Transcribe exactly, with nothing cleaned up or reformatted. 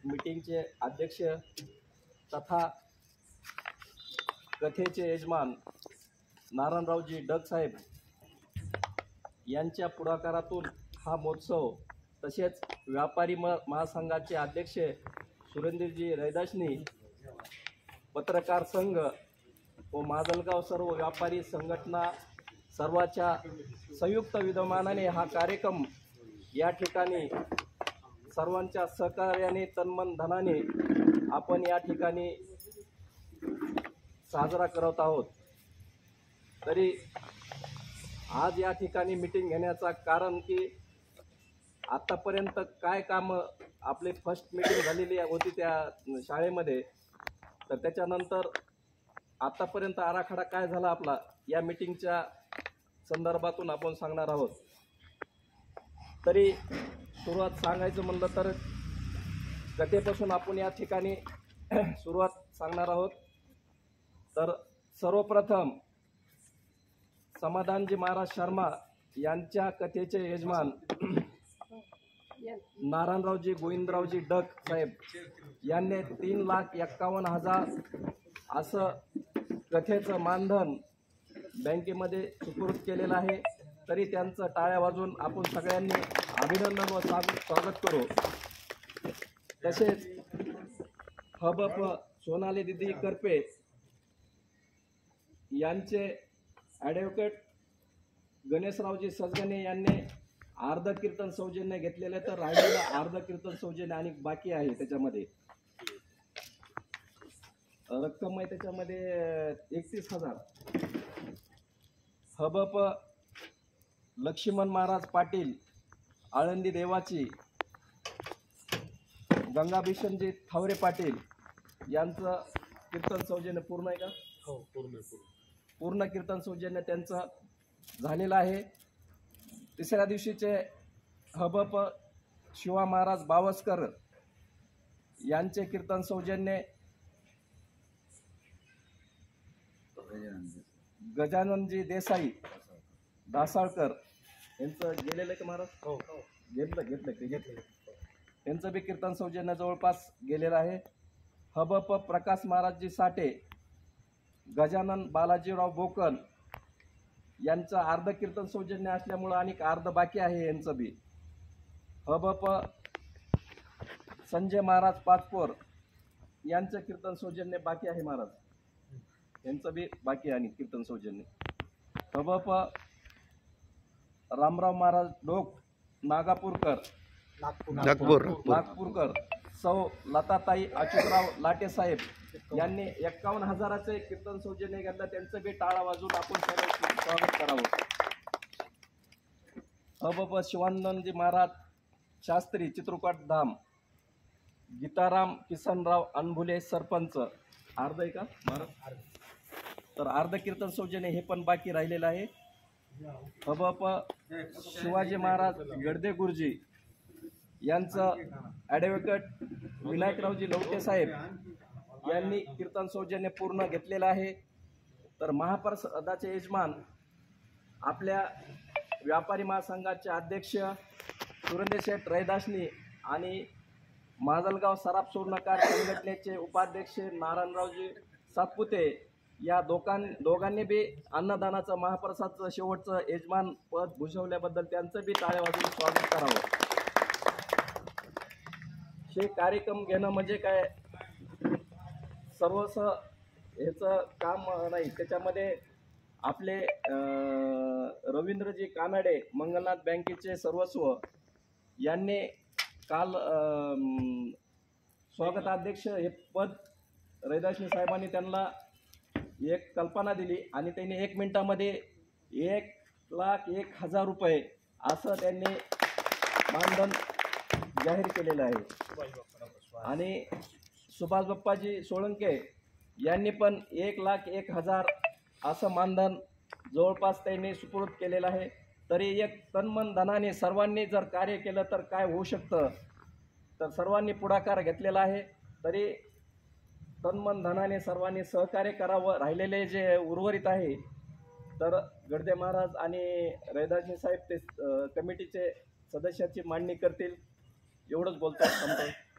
मीटिंगचे अध्यक्ष तथा कथेचे यजमान नारायणरावजी डग साहेब यांच्या पुढाकारातून हा महोत्सव, तसेच व्यापारी म महासंघाचे अध्यक्ष सुरेंद्रजी रैदासनी, पत्रकार संघ व माजलगाव सर्व व्यापारी संघटना सर्वाच्या संयुक्त विद्यमानाने हा कार्यक्रम या ठिकाणी सर्वांच्या सहकार्याने तन्मन धनाने आपण या ठिकाणी साजरा करत आहोत। तरी आज या ठिकाणी मीटिंग घेण्याचा कारण की आतापर्यंत काय काम आपले फर्स्ट मीटिंग झालेली होती त्या शाळेमध्ये, तर त्याच्यानंतर आतापर्यंत आराखडा काय झाला आपला या मीटिंगच्या संदर्भातून आपण सांगणार आहोत। तरी सुरुवात सांगायचं म्हणलं तर कथेपासून आपण या ठिकाणी सुरुवात सांगणार आहोत। तर सर्वप्रथम समाधानजी महाराज शर्मा यांच्या कथेचे यजमान नारायणरावजी गोविंदरावजी डग साहेब यांनी तीन लाख एक्कावन्न हजार असं कथेचं मानधन बँकेमध्ये सुपूर्द केलेलं आहे। तरी त्यांचं टाळ्या वाजवून आपण सगळ्यांनी अभिनंदन व स्वागत करू। तसेच हबप सोनाली दिदी करपे यांचे ॲडव्होकेट गणेशरावजी सजगणे यांनी अर्ध कीर्तन सौजन्य घेतलेले, तर राहिलेलं अर्ध कीर्तन सौजन्य आणि बाकी आहे। त्याच्यामध्ये रक्कम आहे त्याच्यामध्ये एकतीस हजार। हबप लक्ष्मण महाराज पाटील आळंदी देवाची, गंगाभिषणजी थावरे पाटील यांचं कीर्तन सौजन्य पूर्ण आहे का? हो, पूर्ण पूर्ण कीर्तन सौजन्य त्यांचं झालेलं आहे। तिसऱ्या दिवशीचे हबप शिवा महाराज बावस्कर यांचे कीर्तन सौजन्य गजाननजी देसाई दासाळकर यांचं गेलेलं का महाराज? हो, घेतलं घेतलं ते घेतलं त्यांचं बी कीर्तन सौजन्य जवळपास गेलेलं आहे। हबप प्रकाश महाराजजी साठे, गजानन बालाजीराव बोकन यांचं अर्ध कीर्तन सौजन्य असल्यामुळं आणि अर्ध बाकी आहे यांचं बी। हबप संजय महाराज पाचपोर यांचं कीर्तन सौजन्य बाकी आहे महाराज, यांचं बी बाकी आहे कीर्तन सौजन्य। हबप रामराव महाराज डोक नागापूरकर नागपूर नागपूरकर सौ लताताई अच्युतराव लाटे साहेब यांनी एक्कावन्न हजाराचे कीर्तन सौजन्य घेतलं, त्यांचं बी टाळा वाजून आपण सर्व स्वागत करावं। हबप शिवानंदजी महाराज शास्त्री चित्रकूट धाम, गीताराम किसनराव अनभुले सरपंच अर्ध आहे का महाराज? तर अर्ध कीर्तन सौजन्य हे पण बाकी राहिलेलं आहे। हबप शिवाजी महाराज गडदे गुरुजी यांचं ॲडव्होकेट विनायकरावजी लवटे साहेब यांनी कीर्तन सौजन्य पूर्ण घेतलेलं आहे। तर महाप्रसादाचे यजमान आपल्या व्यापारी महासंघाचे अध्यक्ष सुरेंद्र शेठ रैदासनी आणि माजलगाव सराफ सुवर्णकार संघटनेचे उपाध्यक्ष नारायणरावजी सातपुते या दोघां दोघांनी बी अन्नदानाचं महाप्रसादचं शेवटचं यजमान पद भूषवल्याबद्दल त्यांचं बी टाळ्या वाजवून स्वागत करावं। हे कार्यक्रम घेणं म्हणजे काय सर्वस ह्याचं काम नाही, त्याच्यामध्ये आपले रवींद्रजी कानाडे मंगलनाथ बँकेचे सर्वस्व यांनी काल स्वागताध्यक्ष हे पद रैदासनी साहेबांनी त्यांना एक कल्पना दिली आणि त्यांनी एक मिनिटामध्ये एक लाख एक हजार रुपये असं त्यांनी मानधन जाहीर केलेलं आहे। आणि सुभाष बाप्पाजी सोळंके यांनी पण एक लाख एक हजार असं मानधन जवळपास त्यांनी सुपूर्द केलेलं आहे। तरी एक तन्मन धनाने सर्वांनी जर कार्य केलं तर काय होऊ शकतं, तर सर्वांनी पुढाकार घेतलेला आहे। तरी तन्मन धनाने सर्वांनी सहकार्य करावं। राहिलेले जे उर्वरित आहे तर गडदे महाराज आणि रैदासनी साहेब ते कमिटीचे सदस्याची मांडणी करतील, एवढंच बोलतो.